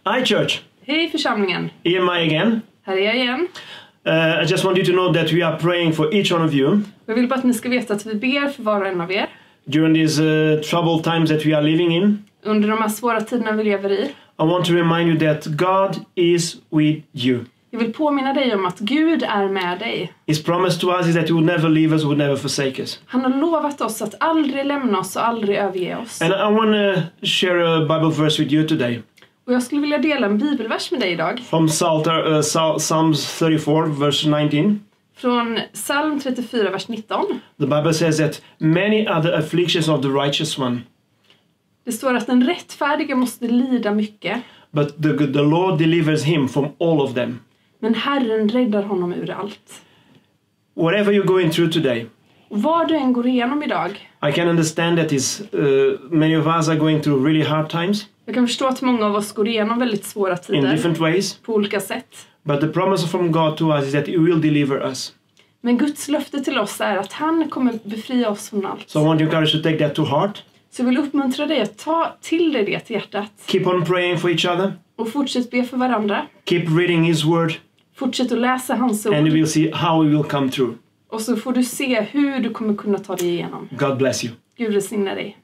Hi church, Hej församlingen. here am I again. Här är jag igen. I just want you to know that we are praying for each one of you Jag vill bara att ni ska veta att vi ber för var och en av er. during these troubled times that we are living in. Under de här svåra tiderna vi lever i. I want to remind you that God is with you. Jag vill påminna dig om att Gud är med dig. His promise to us is that he would never leave us, would never forsake us. Han har lovat oss att aldrig lämna oss och aldrig överge oss. And I want to share a Bible verse with you today. Och jag skulle vilja dela en bibelvers med dig idag. From Psalms 34, verse 19. Från Psalm 34, vers 19. The Bible says that many are the afflictions of the righteous one, Det står att den rättfärdige måste lida mycket. but the Lord delivers him from all of them. Men Herren räddar honom ur allt. Whatever you're going through today, Och vad du än går igenom idag. I can understand that many of us are going through really hard times Jag kan förstå att många av oss går igenom väldigt svåra in tider. different ways, På olika sätt. but the promise from God to us is that he will deliver us. Men Guds löfte till oss är att han kommer befria oss från allt. So I want to encourage you to take that to heart. Så jag vill uppmuntra dig att ta till dig det till hjärtat. Keep on praying for each other. Och fortsätt be för varandra. Keep reading his word, Fortsätt att läsa hans ord. and we'll see how he will come through. Och så får du se hur du kommer kunna ta dig igenom. God bless you. Gud välsigne dig.